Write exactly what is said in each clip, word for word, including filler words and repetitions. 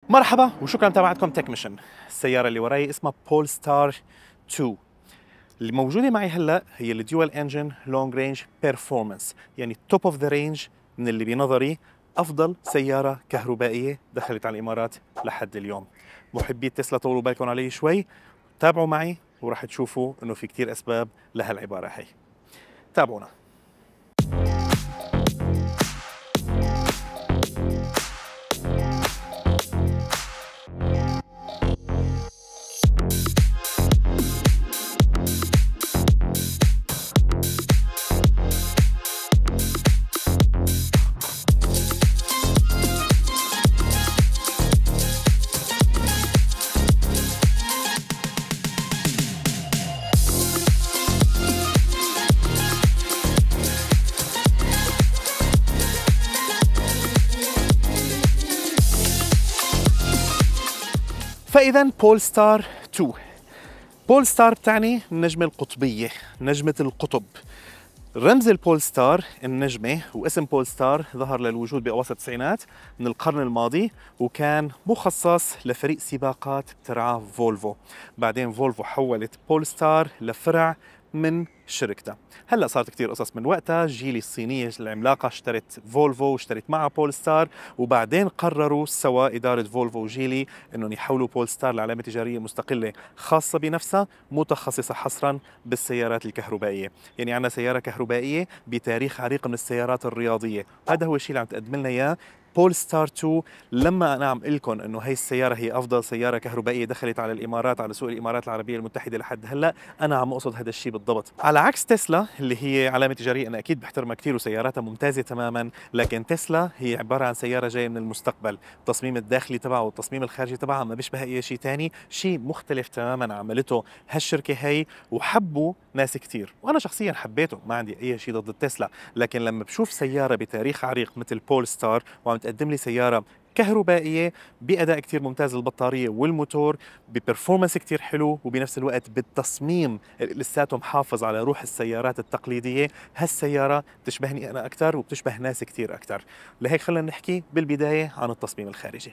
مرحبا وشكرا متابعتكم تك ميشن. السيارة اللي وراي اسمها بولستار تو. اللي موجودة معي هلا هي الديوال انجن لونج رينج بيرفورمانس، يعني توب اوف ذا رينج من اللي بنظري افضل سيارة كهربائية دخلت على الامارات لحد اليوم. محبي تسلا طولوا بالكم علي شوي، تابعوا معي وراح تشوفوا انه في كتير اسباب لهالعبارة هي. تابعونا. فإذا بولستار تو. بولستار بتعني النجمة القطبية، نجمة القطب. رمز البولستار النجمة، واسم بولستار ظهر للوجود بأواسط التسعينات من القرن الماضي، وكان مخصص لفريق سباقات بترعاه فولفو. بعدين فولفو حولت بولستار لفرع من شركتها. هلا صارت كثير قصص من وقتها، جيلي الصينيه العملاقه اشترت فولفو واشترت معها بولستار، وبعدين قرروا سوا اداره فولفو وجيلي انهم يحولوا بولستار لعلامه تجاريه مستقله خاصه بنفسها، متخصصه حصرا بالسيارات الكهربائيه. يعني عندنا سياره كهربائيه بتاريخ عريق من السيارات الرياضيه، هذا هو الشيء اللي عم تقدم لنا اياه بولستار تو. لما انا عم اقول لكم انه هي السياره هي افضل سياره كهربائيه دخلت على الامارات، على سوق الامارات العربيه المتحده لحد هلا، انا عم اقصد هذا الشيء بالضبط. على عكس تسلا اللي هي علامه تجاريه انا اكيد بحترمها كثير وسياراتها ممتازه تماما، لكن تسلا هي عباره عن سياره جايه من المستقبل. التصميم الداخلي تبعها والتصميم الخارجي تبعها ما بيشبه اي شيء ثاني، شيء مختلف تماما عملته هالشركه هي، وحبوا ناس كثير، وانا شخصيا حبيته، ما عندي اي شيء ضد تسلا. لكن لما بشوف سياره بتاريخ عريق مثل بولستار وعم تقدم لي سياره كهربائيه باداء كثير ممتاز للبطاريه والموتور، ببرفورمانس كثير حلو، وبنفس الوقت بالتصميم اللي لساته محافظ على روح السيارات التقليديه، هالسياره بتشبهني انا اكثر وبتشبه ناس كثير اكثر. لهيك خلينا نحكي بالبدايه عن التصميم الخارجي.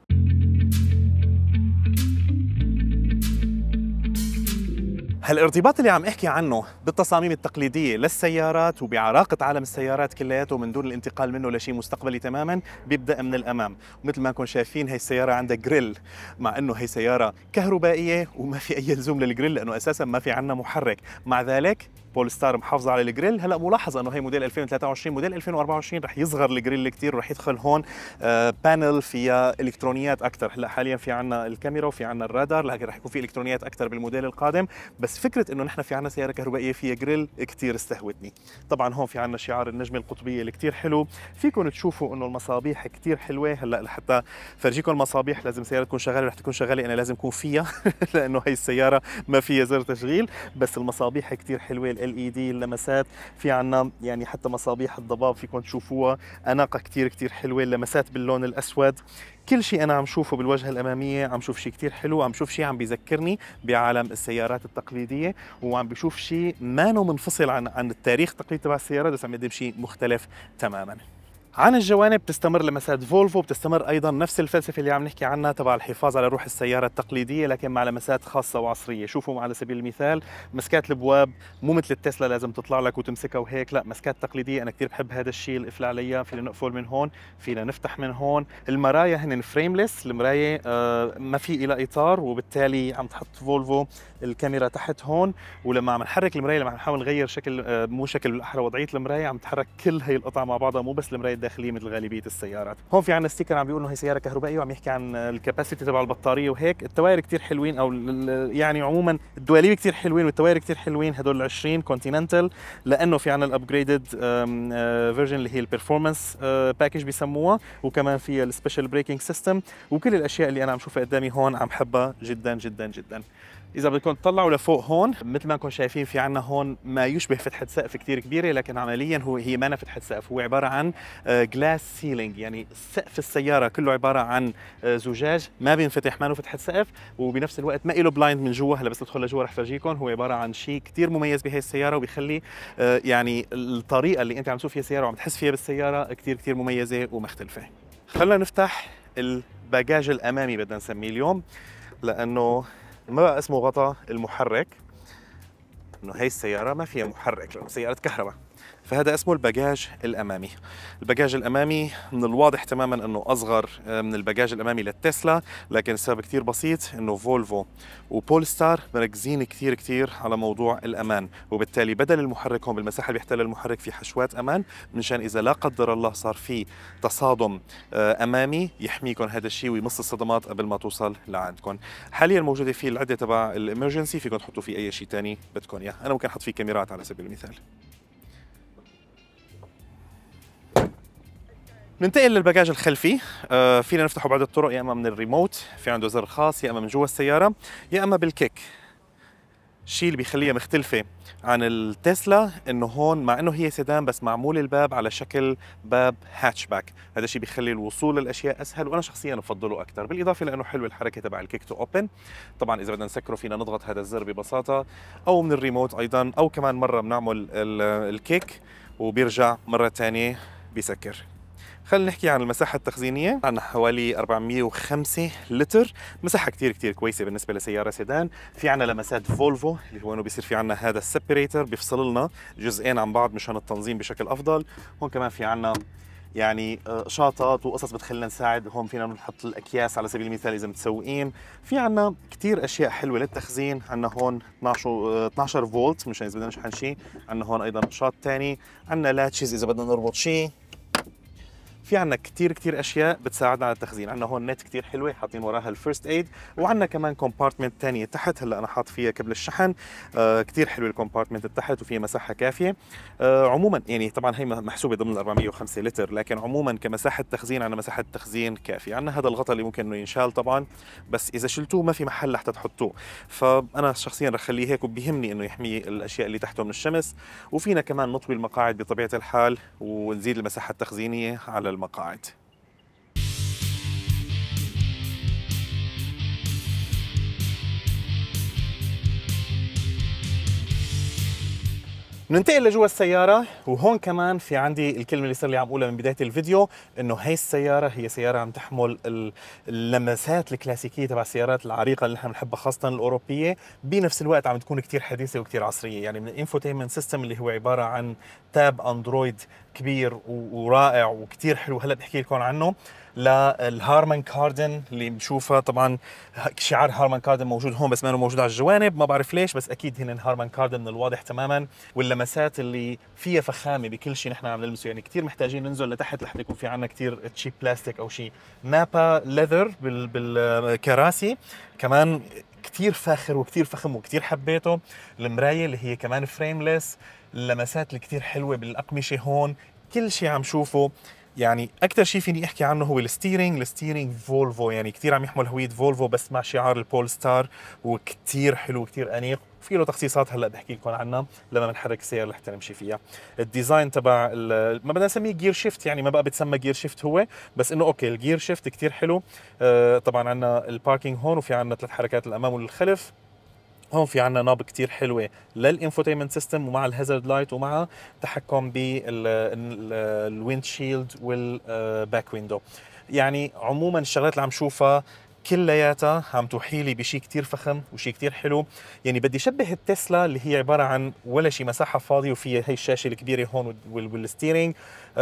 هالارتباط اللي عم احكي عنه بالتصاميم التقليديه للسيارات وبعراقه عالم السيارات كلياته من دون الانتقال منه لشيء مستقبلي تماما، بيبدا من الامام. ومثل ما انكم شايفين هي السياره عندها جريل، مع انه هي سياره كهربائيه وما في اي لزوم للجريل لانه اساسا ما في عندنا محرك. مع ذلك بولستار محافظه على الجريل. هلا ملاحظه انه هي موديل ألفين وثلاثة وعشرين، موديل ألفين وأربعة وعشرين رح يصغر الجريل كثير ورح يدخل هون آه بانل فيها الكترونيات اكثر. هلا حاليا في عندنا الكاميرا وفي عندنا الرادار، لكن رح يكون في الكترونيات اكثر بالموديل القادم. بس فكره انه نحن في عندنا سياره كهربائيه فيها جريل كثير استهوتني. طبعا هون في عندنا شعار النجمه القطبيه اللي كثير حلو. فيكم تشوفوا انه المصابيح كثير حلوه. هلا لحتى فرجيكم المصابيح لازم السياره تكون شغاله، رح تكون شغاله انا لازم اكون فيها لانه هي السياره ما فيها زر تشغيل. بس المصابيح كثير حلوه، ال اي دي، اللمسات في عنا، يعني حتى مصابيح الضباب فيكم تشوفوها اناقه كثير كثير حلوه، اللمسات باللون الاسود. كل شيء انا عم شوفه بالواجهه الاماميه عم شوف شيء كثير حلو، عم شوف شيء عم بيذكرني بعالم السيارات التقليديه، وعم بشوف شيء ما نو منفصل عن عن التاريخ التقليدي تبع السيارات، بس عم يقدم شيء مختلف تماما. عن الجوانب بتستمر لمسات فولفو، بتستمر ايضا نفس الفلسفه اللي عم نحكي عنها تبع الحفاظ على روح السياره التقليديه، لكن مع لمسات خاصه وعصريه. شوفوا على سبيل المثال مسكات الابواب مو مثل التسلا لازم تطلع لك وتمسكها وهيك، لا مسكات تقليديه. انا كثير بحب هذا الشيء، القفل عليها فينا نقفل من هون، فينا نفتح من هون. المرايا هن فريمليس، المرايه آه ما في لها اطار، وبالتالي عم تحط فولفو الكاميرا تحت هون، ولما عم نحرك المرايه لما عم نحاول نغير شكل آه مو شكل بالاحرى وضعيه المرايه، عم تحرك كل هي القطع مع بعضها، مو بس المرايه الداخليه مثل غالبيه السيارات. هون في عندنا ستيكر عم بيقول انه هي سياره كهربائيه وعم يحكي عن الكباسيتي تبع البطاريه وهيك. التواير كثير حلوين، او يعني عموما الدواليب كثير حلوين والتواير كثير حلوين. هدول ال عشرين كونتيننتال، لانه في عندنا الابجريدد فيرجن اللي هي البرفورمانس باكج بيسموها، وكمان في السبيشال بريكنج سيستم، وكل الاشياء اللي انا عم شوفها قدامي هون عم حبها جدا جدا جدا. إذا بدكم تطلعوا لفوق هون مثل ما انكم شايفين في عنا هون ما يشبه فتحة سقف كثير كبيرة، لكن عمليا هو هي ما فتحة سقف، هو عبارة عن جلاس سيلينج، يعني سقف السيارة كله عبارة عن زجاج ما بينفتح، ما له فتحة سقف، وبنفس الوقت ما له بلايند من جوا. هلا بس ندخل لجوا رح فرجيكم. هو عبارة عن شيء كثير مميز بهي السيارة، وبيخلي يعني الطريقة اللي انت عم تشوف فيها السيارة وعم تحس فيها بالسيارة كثير كثير مميزة ومختلفة. خلينا نفتح ال الباجاج الامامي بدنا نسميه اليوم، لانه ما بقى اسمه غطاء المحرك، انه هي السياره ما فيها محرك لانه سياره كهرباء، فهذا اسمه الباجاج الامامي. الباجاج الامامي من الواضح تماما انه اصغر من الباجاج الامامي للتسلا، لكن السبب كثير بسيط انه فولفو وبولستار مركزين كثير كثير على موضوع الامان، وبالتالي بدل المحرك هون بالمساحه اللي بيحتلها المحرك في حشوات امان، منشان اذا لا قدر الله صار في تصادم امامي يحميكم هذا الشيء ويمص الصدمات قبل ما توصل لعندكم. حاليا موجوده فيه العده تبع الامرجنسي، فيكم تحطوا فيه اي شيء ثاني بدكم اياه، انا ممكن احط فيه كاميرات على سبيل المثال. ننتقل للباجاج الخلفي. آه فينا نفتحه بعدة طرق، يا اما من الريموت في عنده زر خاص، يا اما من جوا السياره، يا اما بالكيك. الشيء اللي بيخليها مختلفه عن التسلا انه هون مع انه هي سيدان بس معمول الباب على شكل باب هاتشباك، هذا الشيء بيخلي الوصول للاشياء اسهل، وانا شخصيا بفضله اكثر، بالاضافه لانه حلو الحركه تبع الكيك تو اوبن. طبعا اذا بدنا نسكره فينا نضغط هذا الزر ببساطه، او من الريموت ايضا، او كمان مره بنعمل الكيك وبيرجع مره ثانيه بيسكر. خلينا نحكي عن المساحة التخزينية. عندنا حوالي أربعمئة وخمسة لتر، مساحة كتير كتير كويسة بالنسبة لسيارة سيدان. في عنا لمسات فولفو اللي هو انه بيصير في عنا هذا السيبريتر بيفصل لنا جزئين عن بعض مشان التنظيم بشكل أفضل. هون كمان في عنا يعني شاطات وقصص بتخلينا نساعد، هون فينا نحط الأكياس على سبيل المثال إذا متسوقين. في عنا كتير أشياء حلوة للتخزين. عنا هون اثنعش فولت مشان إذا بدنا نشحن شيء. عنا هون أيضا شاط تاني. عنا لاتشز إذا بدنا نربط شيء. في عنا كتير كتير اشياء بتساعدنا على التخزين. عنا هون نت كتير حلوه حاطين وراها الفيرست ايد، وعنا كمان كومبارتمنت ثانيه تحت، هلا انا حاط فيها كبل الشحن. آه كتير حلوه الكومبارتمنت تحت وفيها مساحه كافيه. آه عموما يعني طبعا هي محسوبه ضمن ال أربعمئة وخمسة لتر، لكن عموما كمساحه تخزين عنا مساحه تخزين كافيه. عنا هذا الغطاء اللي ممكن انه ينشال طبعا، بس اذا شلتوه ما في محل لحتى تحطوه، فانا شخصيا رح خليه هيك، وبيهمني انه يحمي الاشياء اللي تحته من الشمس. وفينا كمان نطوي المقاعد بطبيعه الحال ونزيد المساحه التخزينيه على المقاعد. ننتقل لجوا السيارة، وهون كمان في عندي الكلمة اللي صار لي عم اقولها من بداية الفيديو، انه هي السيارة هي سيارة عم تحمل اللمسات الكلاسيكية تبع السيارات العريقة اللي نحن بنحبها خاصة الأوروبية، بنفس الوقت عم تكون كتير حديثة وكتير عصرية. يعني من الانفوتينمنت سيستم اللي هو عبارة عن تاب اندرويد كبير ورائع وكتير حلو، هلا بحكي لكم عنه، للهارمان كاردن اللي بنشوفها. طبعا شعار هارمان كاردن موجود هون بس ما موجود على الجوانب، ما بعرف ليش، بس اكيد هن هارمان كاردن من الواضح تماما. واللمسات اللي فيها فخامه بكل شيء نحن عم نلمسه، يعني كثير محتاجين ننزل لتحت لحتى يكون في عندنا كثير تشيب بلاستيك او شيء. نابا ليذر بالكراسي كمان كثير فاخر وكثير فخم وكثير حبيته. المرايه اللي هي كمان فريمليس، اللمسات اللي كثير حلوه بالاقمشه هون، كل شيء عم شوفه. يعني اكثر شيء فيني احكي عنه هو الستيرنج، الستيرنج فولفو، يعني كثير عم يحمل هويه فولفو بس مع شعار البول ستار، وكثير حلو وكثير انيق. في له تخصيصات هلا بحكي لكم عنها لما بنحرك السياره لحتى نمشي فيها. الديزاين تبع ما بدنا نسميه جير شيفت، يعني ما بقى بتسمى جير شيفت هو، بس انه اوكي الجير شيفت كثير حلو. آه طبعا عندنا الباركينج هون، وفي عندنا ثلاث حركات الامام والخلف. هون في عنا ناب كتير حلوة للانفوتينمنت سيستم ومع الهازارد لايت ومع تحكم بالويند شيلد والباك ويندو. يعني عموما الشغلات اللي عم شوفها كلياتها عم توحي لي بشيء كتير فخم وشيء كتير حلو. يعني بدي شبه التسلا اللي هي عبارة عن ولا شيء مساحة فاضية وفيها هي الشاشة الكبيرة هون والستيرنج،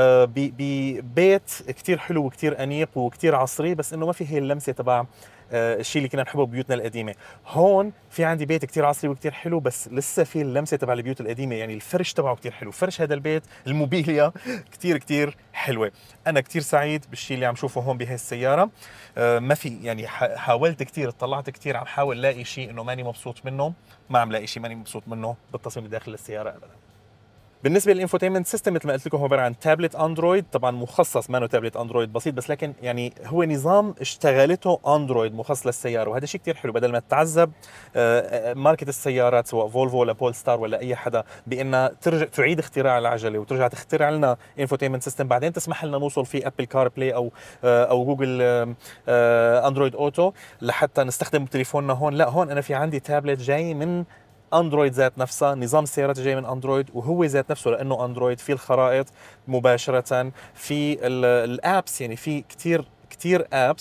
ببيت كتير حلو وكتير أنيق وكتير عصري، بس إنه ما في هي اللمسة تبع الشيء اللي كنا نحبه ببيوتنا القديمه. هون في عندي بيت كتير عصري وكتير حلو، بس لسه في اللمسه تبع البيوت القديمه، يعني الفرش تبعه كتير حلو، فرش هذا البيت، الموبيليا كتير كتير حلوه. انا كتير سعيد بالشيء اللي عم شوفه هون بهي السياره. أه ما في يعني حاولت كتير، طلعت كتير، عم حاول لاقي شيء انه ماني مبسوط منه، ما عم لاقي شيء ماني مبسوط منه بالتصميم اللي داخل السياره ابدا. بالنسبه للانفوتينمنت سيستم مثل ما قلت لكم هو عباره عن تابلت اندرويد، طبعا مخصص، ما انه تابلت اندرويد بسيط بس، لكن يعني هو نظام اشتغلته اندرويد مخصص للسياره، وهذا شيء كثير حلو. بدل ما تتعذب ماركه السيارات سواء فولفو ولا بول ستار ولا اي حدا بانها ترجع تعيد اختراع العجله وترجع تخترع لنا انفوتينمنت سيستم بعدين تسمح لنا نوصل فيه ابل كار بلاي او او جوجل اندرويد اوتو لحتى نستخدم تليفوننا هون، لا هون انا في عندي تابلت جاي من اندرويد ذات نفسها، نظام السيارات جاي من اندرويد، وهو ذات نفسه لانه اندرويد في الخرائط مباشره، في الابس، يعني في كثير كثير ابس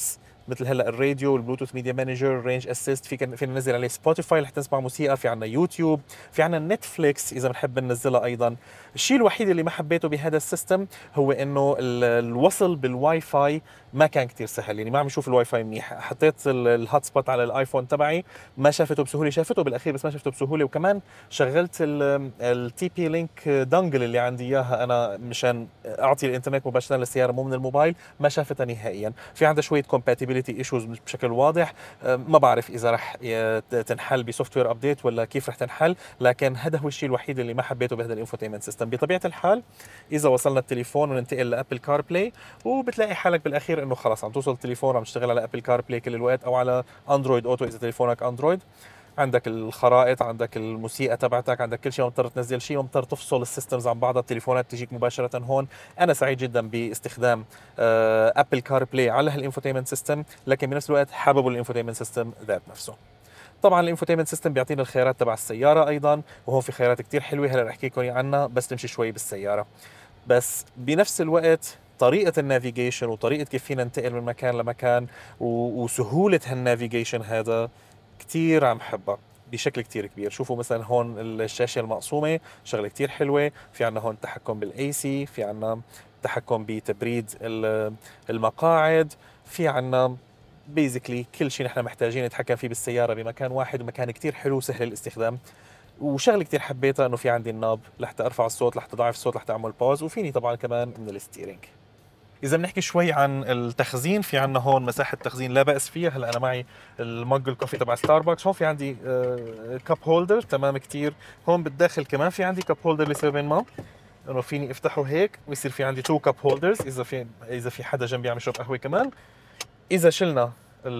مثل هلا الراديو، البلوتوث ميديا مانجر، رينج اسيست، في فينا ننزل عليه سبوتيفاي رح تسمع موسيقى، في عنا يوتيوب، في عنا نتفليكس اذا بنحب ننزلها ايضا. الشيء الوحيد اللي ما حبيته بهذا السيستم هو انه الوصل بالواي فاي ما كان كتير سهل، يعني ما عم يشوف الواي فاي منيح. حطيت الهوت سبوت على الايفون تبعي ما شافته بسهوله، شافته بالاخير بس ما شافته بسهوله. وكمان شغلت التي بي لينك دونجل اللي عندي اياها انا مشان اعطي الانترنت مباشره للسياره مو من الموبايل، ما شافتها نهائيا. في عندها شويه كومباتيبلتي ايشوز بشكل واضح، ما بعرف اذا رح تنحل بسوفت وير ابديت ولا كيف رح تنحل، لكن هذا هو الشيء الوحيد اللي ما حبيته بهذا الانفوتينمنت سيستم. بطبيعه الحال اذا وصلنا التليفون وننتقل لابل كار بلاي، وبتلاقي حالك بالاخير انه خلص عم توصل التليفون عم تشتغل على ابل كار بلاي كل الوقت او على اندرويد اوتو اذا تليفونك اندرويد. عندك الخرائط، عندك الموسيقى تبعتك، عندك كل شيء، ما مضطر تنزل شيء، ما مضطر تفصل السيستمز عن بعضها، التليفونات تجيك مباشره هون. انا سعيد جدا باستخدام ابل كار بلاي على هالانفوتينمنت سيستم، لكن بنفس الوقت حابب الانفوتينمنت سيستم ذات نفسه. طبعا الانفوتينمنت سيستم بيعطينا الخيارات تبع السياره ايضا، وهون في خيارات كثير حلوه هلا رح احكي لكم عنها بس نمشي شوي بالسياره. بس بنفس الوقت طريقة النافيجيشن وطريقة كيف فينا ننتقل من مكان لمكان وسهولة هالنافيجيشن هذا كتير عم حبها بشكل كتير كبير. شوفوا مثلا هون الشاشة المقسومة شغلة كتير حلوة، في عنا هون تحكم بالاي سي، في عنا تحكم بتبريد المقاعد، في عنا بيزيكلي كل شيء نحن محتاجين نتحكم فيه بالسيارة بمكان واحد، ومكان كتير حلو سهل الاستخدام. وشغله كتير حبيتها انه في عندي الناب لحتى ارفع الصوت، لحتى اضعف الصوت، لحتى اعمل باوز، وفيني طبعا كمان من الستيرنج. اذا بنحكي شوي عن التخزين، في عندنا هون مساحه تخزين لا باس فيها. هلا انا معي المج الكوفي تبع ستاربكس، هون في عندي كاب هولدر تمام كتير. هون بالداخل كمان في عندي كاب هولدر لسبب ما انه فيني افتحه هيك ويصير في عندي تو كاب هولدرز اذا في اذا في حدا جنبي عم يشرب قهوه. كمان اذا شلنا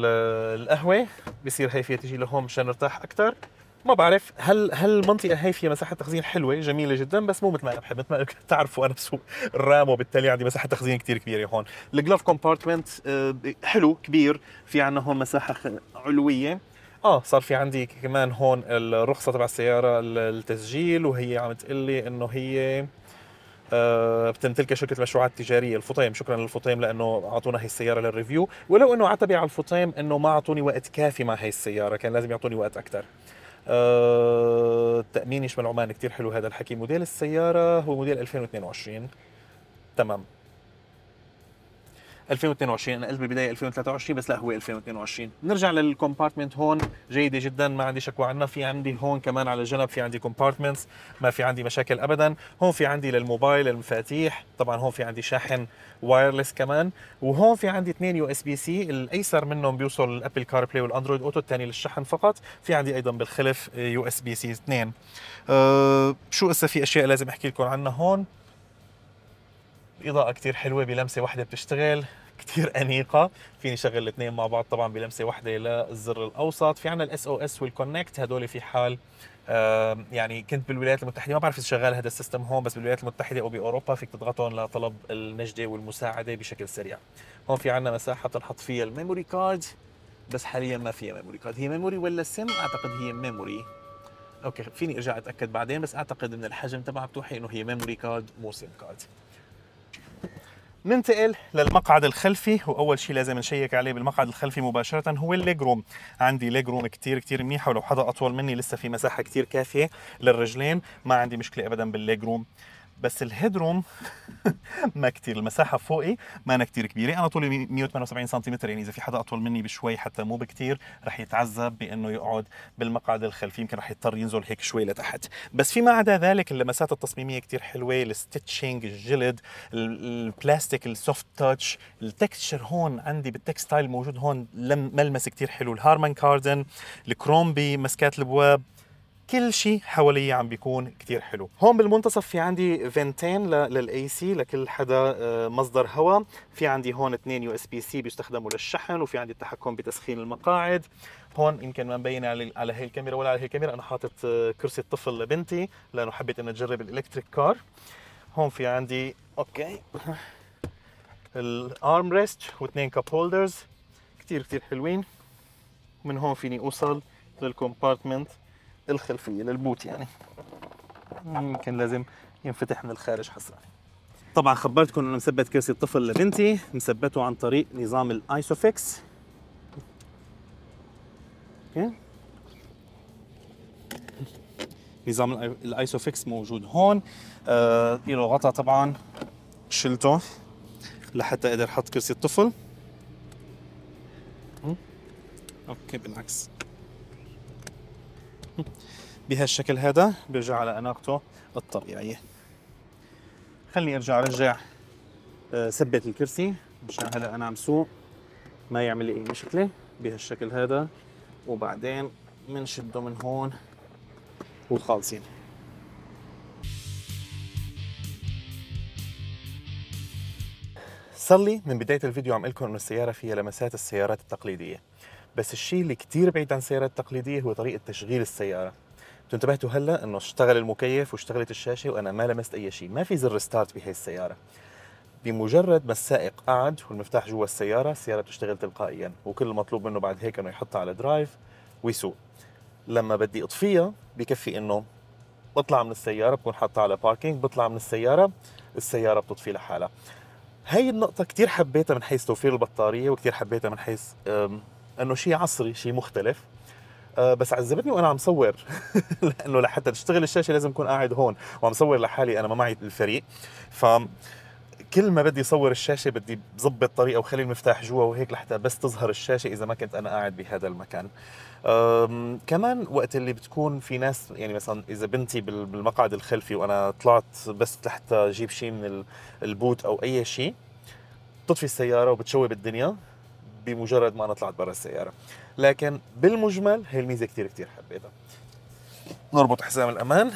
القهوه بصير هي فيها تيجي لهون مشان نرتاح اكثر. ما بعرف هل هل المنطقه هي فيها مساحه تخزين حلوه جميله جدا، بس مو مثل ما انا بحب. مثل ما تعرفوا انا بسوق الرام، وبالتالي عندي مساحه تخزين كثير كبيره. هون الجلاف كومبارتمنت حلو كبير، في عندنا هون مساحه علويه. اه صار في عندي كمان هون الرخصه تبع السياره التسجيل، وهي عم تقول لي انه هي أه بتمتلكها شركه المشروعات التجاريه الفطيم. شكرا للفطيم لانه اعطونا هي السياره للريفيو، ولو انه عتبي على الفطيم انه ما اعطوني وقت كافي مع هي السياره، كان لازم يعطوني وقت اكثر. أه التامين يشمل عمان، كثير حلو هذا الحكي. موديل السياره هو موديل ألفين واثنين وعشرين تمام، ألفين واثنين وعشرين. انا قلت بالبدايه ألفين وثلاثة وعشرين بس لا هو ألفين واثنين وعشرين. نرجع للكومبارتمنت هون جيده جدا، ما عندي شكوى عنها. في عندي هون كمان على الجنب في عندي كومبارتمنتس ما في عندي مشاكل ابدا. هون في عندي للموبايل المفاتيح، طبعا هون في عندي شاحن وايرلس كمان، وهون في عندي اثنين يو اس بي سي، الايسر منهم بيوصل الابل كار بلاي والاندرويد اوتو، الثاني للشحن فقط. في عندي ايضا بالخلف يو اس بي سي اثنين. أه شو هسه في اشياء لازم احكي لكم عنها هون. الاضاءه كثير حلوه بلمسه واحده بتشتغل، كثير انيقه، فيني شغل الاثنين مع بعض طبعا بلمسه واحده للزر الاوسط. في عندنا الاس او اس والكونكت، هدول في حال آه يعني كنت بالولايات المتحده، ما بعرف اذا شغال هذا السيستم هون، بس بالولايات المتحده او باوروبا فيك تضغطهم لطلب النجده والمساعده بشكل سريع. هون في عندنا مساحه بنحط فيها الميموري كارد، بس حاليا ما فيها ميموري كارد. هي ميموري ولا سم؟ اعتقد هي ميموري. اوكي فيني ارجع اتاكد بعدين، بس اعتقد من الحجم تبعها بتوحي انه هي ميموري كارد مو سم كارد. ننتقل للمقعد الخلفي، واول شيء لازم نشيك عليه بالمقعد الخلفي مباشره هو الليج روم. عندي ليج روم كثير كثير منيحه، ولو حدا اطول مني لسه في مساحه كثير كافيه للرجلين، ما عندي مشكله ابدا بالليج روم. بس الهيد روم ما كثير، المساحه فوقي ما أنا كثير كبيره. انا طولي مئة وثمانية وسبعين سنتيمتر، يعني اذا في حدا اطول مني بشوي حتى مو بكثير رح يتعذب بانه يقعد بالمقعد الخلفي، يمكن رح يضطر ينزل هيك شوي لتحت. بس فيما عدا ذلك اللمسات التصميميه كثير حلوه، الستitching، الجلد، البلاستيك، السوفت تاتش، التكستشر هون عندي بالتكستايل موجود هون ملمس كثير حلو، الهارمان كاردن، الكروم بمسكات الابواب، كل شيء حوالي عم بيكون كتير حلو. هون بالمنتصف في عندي فنتين للاي سي لكل حدا مصدر هواء. في عندي هون اثنين يو اس بي سي بيستخدموا للشحن، وفي عندي التحكم بتسخين المقاعد. هون يمكن ما مبين على على هي الكاميرا ولا على هي الكاميرا، انا حاطط كرسي الطفل لبنتي لانه حبيت اني اجرب الالكتريك كار. هون في عندي اوكي الارم ريست واثنين كاب هولدرز كتير كتير حلوين. من هون فيني اوصل للكومبارتمنت الخلفيه للبوت، يعني يمكن لازم ينفتح من الخارج حسرا. طبعا خبرتكم انه مثبت كرسي الطفل لبنتي، مثبته عن طريق نظام الايسوفيكس اوكي. نظام الايسوفيكس موجود هون. آه له غطا طبعا شلته لحتى اقدر احط كرسي الطفل. اوكي بالعكس بهالشكل هذا بيرجع على اناقته الطبيعيه. خليني ارجع ارجع آه ثبت الكرسي مشان هلا انا عم سوق ما يعمل لي اي مشكله بهالشكل هذا، وبعدين بنشده من هون وخالصين. صار لي من بدايه الفيديو عم اقول لكم انه السياره فيها لمسات السيارات التقليديه، بس الشيء اللي كثير بعيد عن السيارات التقليديه هو طريقه تشغيل السياره. انتوا انتبهتوا هلا انه اشتغل المكيف واشتغلت الشاشه وانا ما لمست اي شيء، ما في زر ستارت بهي السياره. بمجرد ما السائق قعد والمفتاح جوا السياره، السياره بتشتغل تلقائيا، وكل المطلوب منه بعد هيك انه يحطها على درايف ويسوق. لما بدي اطفيها بكفي انه بطلع من السياره، بكون حاطها على باركينج، بطلع من السياره السياره بتطفي لحالها. هاي النقطة كتير حبيتها من حيث توفير البطارية، وكتير حبيتها من حيث انه شيء عصري، شيء مختلف. أه بس عذبتني وانا عم صور لانه لحتى تشتغل الشاشة لازم اكون قاعد هون وعم صور لحالي، انا ما معي الفريق. ف كل ما بدي صور الشاشة بدي بظبط طريقة وخلي المفتاح جوا وهيك لحتى بس تظهر الشاشة إذا ما كنت أنا قاعد بهذا المكان. كمان وقت اللي بتكون في ناس، يعني مثلا إذا بنتي بالمقعد الخلفي وأنا طلعت بس لحتى أجيب شيء من البوت أو أي شيء، بتطفي السيارة وبتشوي بالدنيا بمجرد ما أنا طلعت برا السيارة. لكن بالمجمل هي الميزة كتير كتير حبيتها. نربط حزام الأمان.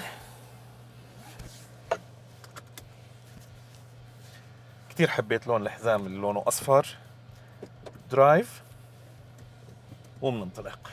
كتير حبيت لون الحزام اللي لونه أصفر. درايف ومننطلق.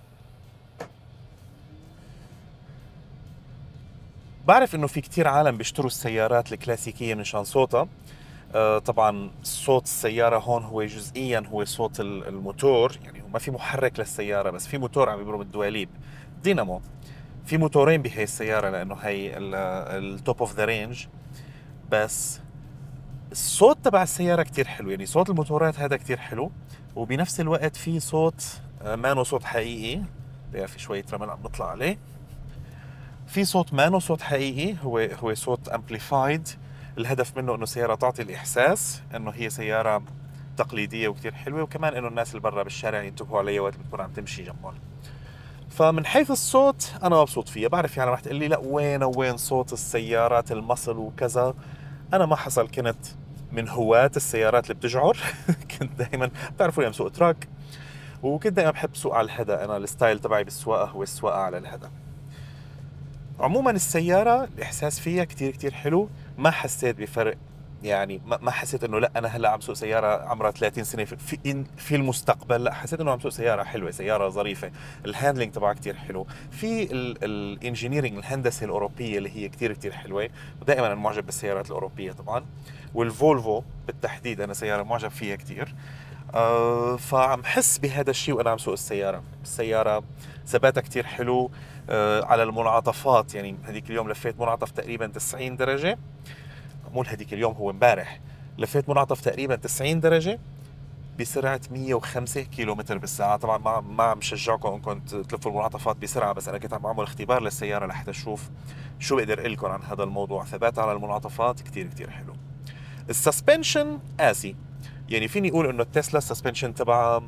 بعرف انه في كتير عالم بيشتروا السيارات الكلاسيكية من شان صوتها. آه طبعا صوت السيارة هون هو جزئيا هو صوت الموتور، يعني ما في محرك للسيارة بس في موتور عم يبرم الدواليب، دينامو. في موتورين بهي السيارة لانه هي التوب اوف ذا رينج، بس الصوت تبع السيارة كتير حلو، يعني صوت الموتورات هذا كتير حلو، وبنفس الوقت في صوت مانو صوت حقيقي. في شوية رمل عم بطلع عليه. في صوت مانو صوت حقيقي، هو هو صوت امبليفايد. الهدف منه انه السيارة تعطي الاحساس انه هي سيارة تقليدية وكتير حلوة، وكمان انه الناس اللي برا بالشارع ينتبهوا عليها وقت بتكون عم تمشي جنبهم. فمن حيث الصوت انا مبسوط فيها. بعرف يعني رح تقول لي لا وين وين صوت السيارات المصل وكذا. انا ما حصل كنت من هواة السيارات اللي بتجعر كنت دائما بتعرفوا عم سوق تراك، وكنت دائما بحب سوق على الهدى. انا الستايل تبعي بالسواقه هو السواقه على الهدى. عموما السياره الاحساس فيها كتير كتير حلو، ما حسيت بفرق، يعني ما حسيت انه لا انا هلا عم سوق سياره عمرها ثلاثين سنه في في المستقبل، لا حسيت انه عم سوق سياره حلوه، سياره ظريفه. الهاندلنج تبعها كتير حلو. في الانجينيرنج الهندسه الاوروبيه اللي هي كتير كتير حلوه، ودائما انا معجب بالسيارات الاوروبيه طبعا، والفولفو بالتحديد انا سياره معجب فيها كتير. أه فعم حس بهذا الشيء وانا عم سوق السياره. السياره ثباتها كتير حلو. أه على المنعطفات، يعني هذيك اليوم لفيت منعطف تقريبا تسعين درجه، مو هذيك اليوم هو امبارح، لفيت منعطف تقريبا تسعين درجه بسرعه مية وخمسة كيلومتر بالساعه. طبعا ما ما عم شجعكم انكم تلفوا المنعطفات بسرعه، بس انا كنت عم بعمل اختبار للسياره لحتى اشوف شو بقدر اقول لكم عن هذا الموضوع. ثباتها على المنعطفات كتير كتير حلو. السسبنشن قاسي، يعني فيني اقول انه التسلا السسبنشن تبعها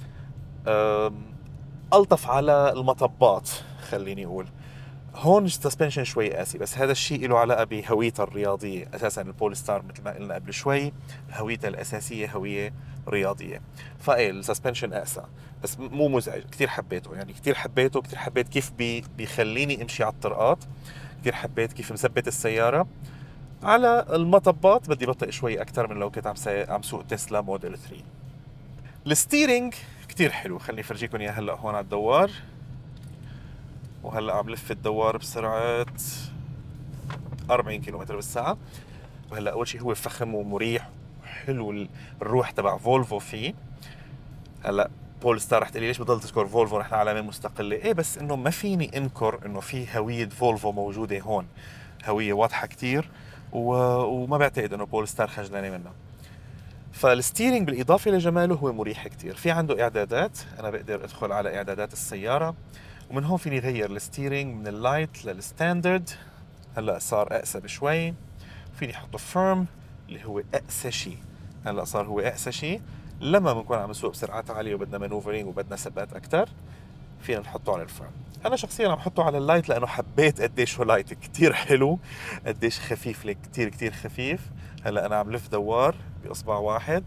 الطف على المطبات، خليني اقول. هون السسبنشن شوي قاسي، بس هذا الشيء له علاقه بهويتها الرياضيه. اساسا البولستار مثل ما قلنا قبل شوي هويتها الاساسيه هويه رياضيه، فايه السسبنشن اقسى بس مو مزعج. كثير حبيته، يعني كثير حبيته، كثير حبيت كيف بي بيخليني امشي على الطرقات، كثير حبيت كيف مثبت السياره. على المطبات بدي بطئ شوي اكثر من لو كنت عم عم سوق تسلا موديل ثلاثة. الستيرنج كتير حلو، خليني افرجيكم اياه هلا هون على الدوار. وهلا عم لف الدوار بسرعه أربعين كيلومتر بالساعه. وهلا اول شيء هو فخم ومريح وحلو، الروح تبع فولفو فيه. هلا بولستار رح تقولي ليش بضل تذكر فولفو، نحن علامه مستقله. ايه بس انه ما فيني انكر انه في هويه فولفو موجوده هون، هويه واضحه كتير، و... وما بعتقد انه بولستار خجلانه منها. فالستيرنج بالاضافه لجماله هو مريح كثير. في عنده اعدادات، انا بقدر ادخل على اعدادات السياره ومن هون فيني غير الستيرنج من اللايت للستاندرد. هلا صار اقسى بشوي. فيني احطه فيرم اللي هو اقسى شيء. هلا صار هو اقسى شيء لما بنكون عم نسوق بسرعات عاليه وبدنا مانوفرينج وبدنا ثبات اكثر، فينا نحطه على الفيرم. انا شخصيا عم احطه على اللايت لانه حبيت قديش هو لايت كثير حلو، قديش خفيف، لك كثير كثير خفيف. هلا انا عم لف دوار باصبع واحد،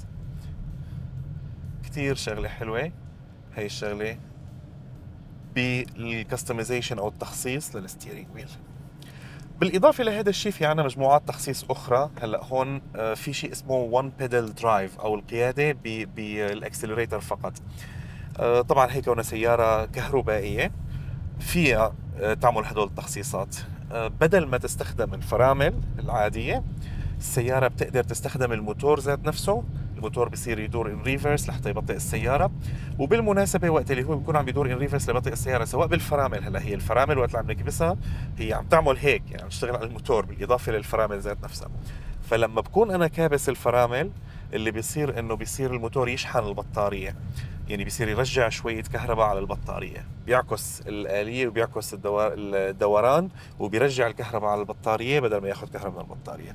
كثير شغله حلوه هي الشغله بالكستمايزيشن او التخصيص للستيرنج ويل. بالاضافه لهذا الشيء في عندنا مجموعات تخصيص اخرى. هلا هون في شيء اسمه وان بيدل درايف او القياده بالاكسلريتر فقط. طبعا هي كونها سياره كهربائيه فيها تعمل هدول التخصيصات. بدل ما تستخدم الفرامل العاديه، السياره بتقدر تستخدم الموتور ذات نفسه. الموتور بصير يدور ان ريفرس لحتى يبطئ السياره. وبالمناسبه وقت اللي هو بيكون عم يدور ان ريفرس ليبطئ السياره سواء بالفرامل، هلا هي الفرامل وقت اللي عم نكبسها هي عم تعمل هيك، يعني عم تشتغل على الموتور بالاضافه للفرامل ذات نفسها. فلما بكون انا كابس الفرامل اللي بيصير انه بيصير الموتور يشحن البطاريه، يعني بيصير يرجع شويه كهرباء على البطاريه، بيعكس الاليه وبيعكس الدور... الدوران وبيرجع الكهرباء على البطاريه بدل ما ياخذ كهرباء من البطاريه.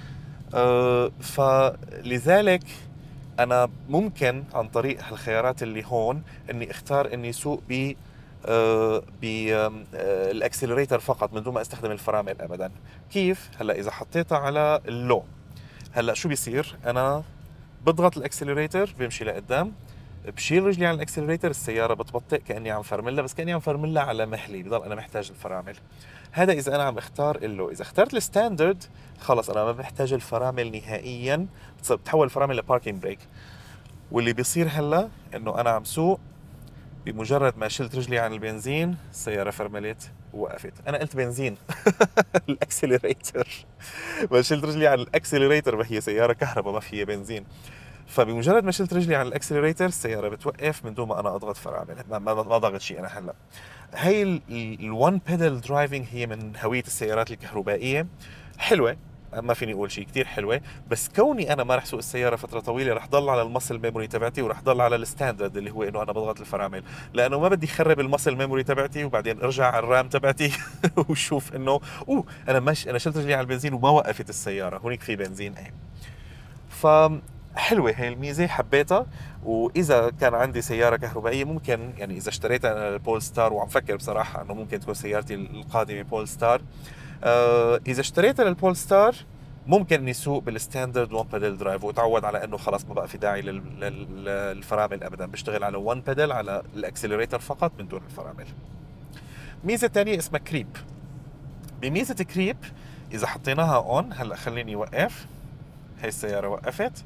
أه فلذلك انا ممكن عن طريق هالخيارات اللي هون اني اختار اني اسوق ب أه بالاكسلريتر فقط من دون ما استخدم الفرامل ابدا. كيف؟ هلا اذا حطيتها على اللو، هلا شو بيصير؟ انا بضغط الاكسلريتر بيمشي لقدام، بشيل رجلي عن الاكسلريتر السياره بتبطئ كاني عم فرملها، بس كاني عم فرملها على مهلي، بضل انا محتاج الفرامل. هذا اذا انا عم اختار اللو. اذا اخترت الستاندرد خلص انا ما بحتاج الفرامل نهائيا، بتحول الفرامل لباركينج بريك. واللي بيصير هلا انه انا عم سوق، بمجرد ما شلت رجلي عن البنزين السياره فرملت ووقفت. انا قلت بنزين الاكسلريتر، ما شلت رجلي عن الاكسلريتر، ما هي سياره كهرباء ما فيها بنزين. فبمجرد ما شلت رجلي عن الاكسلريتر السياره بتوقف من دون ما انا اضغط فرامل، ما ما ضغط شيء انا هلا. هي الون بيدل درايفنج هي من هويه السيارات الكهربائيه، حلوه ما فيني اقول شيء، كثير حلوه. بس كوني انا ما رح سوق السياره فتره طويله رح ضل على المسل ميموري تبعتي ورح ضل على الستاندرد اللي هو انه انا بضغط الفرامل، لانه ما بدي خرب المسل ميموري تبعتي وبعدين ارجع على الرام تبعتي وشوف انه اوه انا مش انا شلت رجلي على البنزين وما وقفت السياره، هونيك في بنزين. ايه ف حلوة هي الميزة، حبيتها. وإذا كان عندي سيارة كهربائية ممكن، يعني إذا اشتريتها أنا البول ستار، وعم فكر بصراحة أنه ممكن تكون سيارتي القادمة بول ستار. آه إذا اشتريتها للبول ستار ممكن إني سوق بالستاندرد وان بيدل درايف وأتعود على أنه خلاص ما بقى في داعي للفرامل أبدا، بشتغل على وان بيدل على الأكسلريتر فقط من دون الفرامل. ميزة تانية اسمها كريب. بميزة كريب إذا حطيناها أون، هلأ خليني أوقف، هي السيارة وقفت،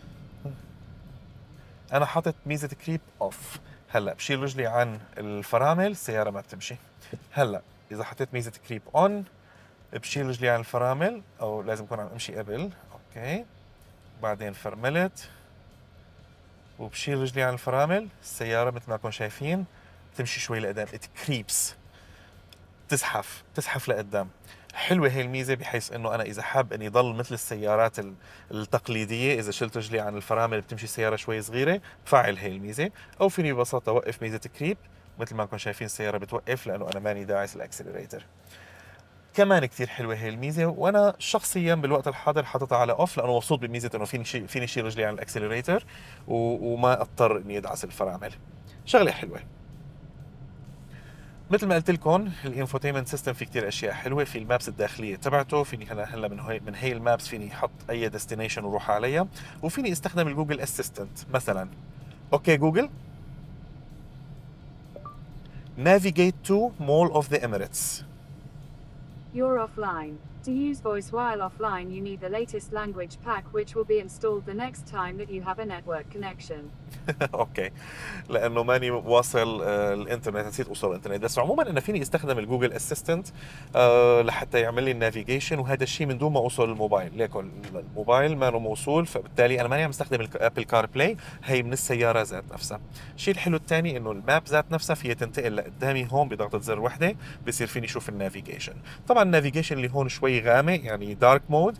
انا حاطط ميزه كريب اوف. هلا بشيل رجلي عن الفرامل السياره ما بتمشي. هلا اذا حطيت ميزه كريب اون بشيل رجلي عن الفرامل، او لازم اكون عم امشي قبل، اوكي، بعدين فرملت وبشيل رجلي عن الفرامل السياره مثل ما كنتم شايفين بتمشي شوي لقدام، ات كريبس، تزحف تزحف لقدام. حلوه هي الميزه بحيث انه انا اذا حاب اني ضل مثل السيارات التقليديه، اذا شلت رجلي عن الفرامل بتمشي السياره شوي صغيره، بفعل هي الميزه. او فيني ببساطه اوقف ميزه كريب مثل ما انكم شايفين السياره بتوقف لانه انا ماني داعس الاكسلريتر. كمان كثير حلوه هي الميزه، وانا شخصيا بالوقت الحاضر حاططها على اوف لانه مبسوط بميزه انه فيني شي فيني شيل رجلي عن الاكسلريتر وما اضطر اني ادعس الفرامل. شغله حلوه. مثل ما قلت لكم الانفوتينمنت سيستم في كثير اشياء حلوه، في المابس الداخليه تبعته، فيني هلا هلا من هي من هي المابس فيني احط اي ديستنيشن وروح عليها، وفيني استخدم الجوجل اسيستنت مثلا. اوكي جوجل navigate to Mall of the Emirates. You're offline. To use voice while offline you need the latest language pack which will be installed the next time that you have a network connection. اوكي، لانه ماني واصل آه الانترنت، نسيت اوصل الانترنت. بس عموما انا فيني استخدم الجوجل اسيستنت آه لحتى يعمل لي النافيجيشن، وهذا الشيء من دون ما اوصل الموبايل. ليكن الموبايل ما له موصول، فبالتالي انا ماني عم استخدم الابل كار بلاي، هي من السياره ذات نفسها. الشيء الحلو الثاني انه الماب ذات نفسها فيها تنتقل لقدامي هون بضغطه زر وحده، بصير فيني اشوف النافيجيشن. طبعا النافيجيشن اللي هون شوي غامق، يعني دارك مود،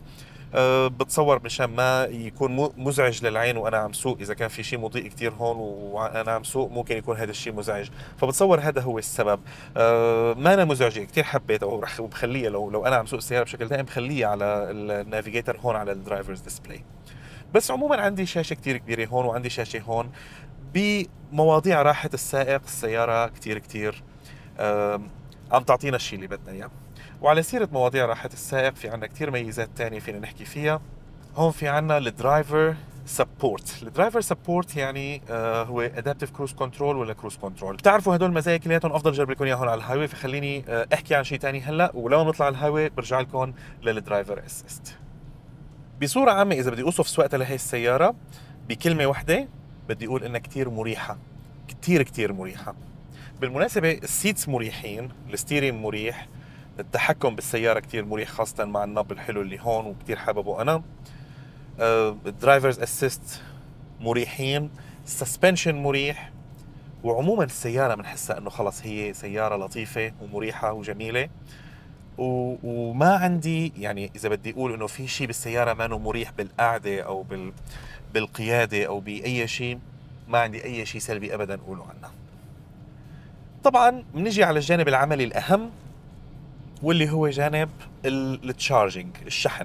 أه بتصور مشان ما يكون مزعج للعين وانا عم سوق، اذا كان في شيء مضيء كثير هون وانا عم سوق ممكن يكون هذا الشيء مزعج، فبتصور هذا هو السبب. أه ما انا مزعجه كثير حبيت، او رح بخليها لو لو انا عم سوق السياره بشكل دائم بخليها على النافيجيتر هون على الدرايفرز ديسبلاي. بس عموما عندي شاشه كثير كبيره هون وعندي شاشه هون بمواضيع راحه السائق. السياره كثير كثير أه عم تعطينا الشيء اللي بدنا اياه. وعلى سيرة مواضيع راحة السائق، في عنا كتير ميزات تانية فينا نحكي فيها. هون في عنا الدرايفر سبورت. الدرايفر سبورت يعني آه هو ادابتيف كروز كنترول ولا كروز كنترول. بتعرفوا هدول المزايا كلياتهم افضل جرب لكم اياهم على الهايوي، فخليني آه احكي عن شيء تاني هلا، ولما نطلع على الهايوي برجع لكم للدرايفر اسيست. بصورة عامة اذا بدي اوصف سواقتها لهي السيارة بكلمة واحدة بدي اقول انها كتير مريحة، كتير كتير مريحة. بالمناسبة السيتس مريحين، الستيرين مريح، التحكم بالسيارة كتير مريح خاصة مع النب الحلو اللي هون وكتير حاببه أنا. الدرايفرز أسيست مريحين، السسبنشن مريح، وعموما السيارة بنحسها إنه خلص هي سيارة لطيفة ومريحة وجميلة. و... وما عندي يعني إذا بدي أقول إنه في شيء بالسيارة ما إنه مريح بالقعدة أو بال... بالقيادة أو بأي شيء، ما عندي أي شيء سلبي أبدا أقوله عنها. طبعا بنجي على الجانب العملي الأهم واللي هو جانب التشارجنج، الشحن.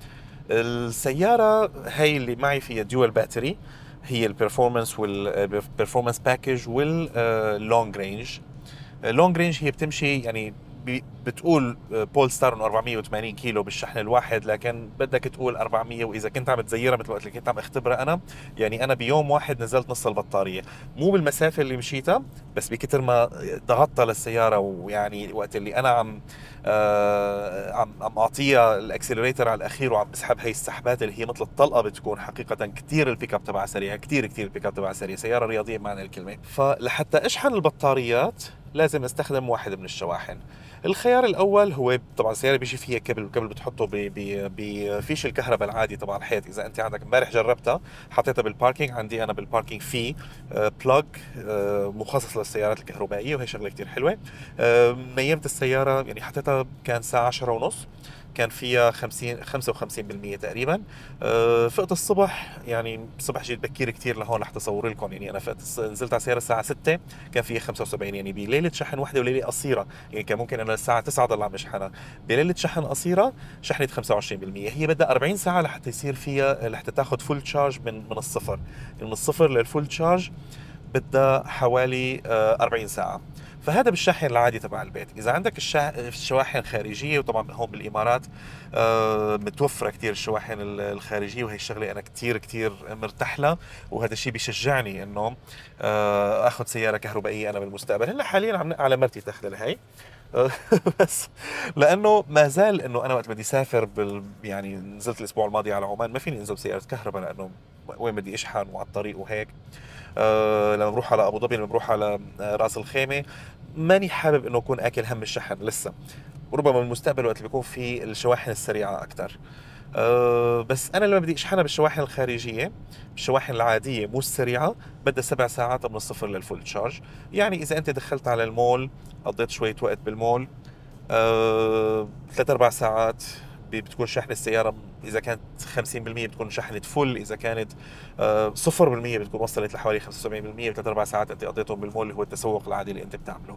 السيارة هي اللي معي فيها ديوال باتري، هي البرفورمانس والبرفورمانس باكج واللونج رينج. اللونج رينج هي بتمشي يعني بتقول بول ستار انه أربعمية وثمانين كيلو بالشحن الواحد، لكن بدك تقول أربعمية، واذا كنت عم تزيرها مثل وقت اللي كنت عم اختبرها انا، يعني انا بيوم واحد نزلت نص البطاريه، مو بالمسافه اللي مشيتها بس بكتر ما ضغطتها للسياره. ويعني وقت اللي انا عم آه عم عم اعطيها الاكسلريتر على الاخير وعم بسحب هي السحبات اللي هي مثل الطلقه بتكون حقيقه كثير البيك اب تبعها سريع، كثير كثير البيك اب تبعها سريع، سياره رياضيه بمعنى الكلمه. فلحتى اشحن البطاريات لازم استخدم واحد من الشواحن. الخيار الاول هو طبعا السياره بيجي فيها كبل، والكبل بتحطه بفيش الكهرباء العادي تبع الحيط. اذا انت عندك امبارح جربتها حطيتها بالباركينج، عندي انا بالباركينج في بلاج مخصص للسيارات الكهربائيه وهي شغله كثير حلوه. نيمت السياره يعني حطيتها كان الساعه عشرة ونص، كان فيها خمسين خمسة وخمسين بالمية تقريبا. أه فقت الصبح، يعني الصبح جيت بكير كثير لهون رح تصور لكم، يعني انا فقت نزلت على السياره الساعه ستة كان فيها خمسة وسبعين، يعني بليله شحن وحده وليله قصيره، يعني كان ممكن انا الساعه تسعة ضل عم اشحنها، بليله شحن قصيره شحنت خمسة وعشرين بالمية. هي بدها أربعين ساعه لحتى يصير فيها لحتى تاخذ فول تشارج من من الصفر، من الصفر للفول تشارج بدها حوالي أربعين ساعه. فهذا بالشاحن العادي تبع البيت. اذا عندك الشواحن خارجيه، وطبعا هون بالامارات آه متوفره كثير الشواحن الخارجيه، وهي الشغله انا كثير كثير مرتاح لها، وهذا الشيء بيشجعني انه آه اخذ سياره كهربائيه انا بالمستقبل. هلا حاليا عم على مرتي تاخذ لهي بس لانه ما زال انه انا وقت بدي اسافر بال يعني نزلت الاسبوع الماضي على عمان ما فيني انزل بسياره كهرباء لانه وين بدي اشحن وعلى الطريق وهيك. أه لما بروح على ابو ظبي، لما بروح على راس الخيمه، ماني حابب انه اكون اكل هم الشحن لسه، وربما بالمستقبل وقت اللي بيكون في الشواحن السريعه اكثر. أه بس انا لما بدي اشحنها بالشواحن الخارجيه، بالشواحن العاديه مو السريعه، بدها سبع ساعات من الصفر للفول تشارج. يعني اذا انت دخلت على المول قضيت شويه وقت بالمول، أه ثلاث اربع ساعات بتكون شحن السيارة. إذا كانت خمسين بالمية بتكون شحنت فل، إذا كانت صفر بالمية بتكون وصلت لحوالي خمسة وسبعين بالمية. بثلاث أربع ساعات أنت قضيتهم بالمول اللي هو التسوق العادي اللي أنت بتعمله.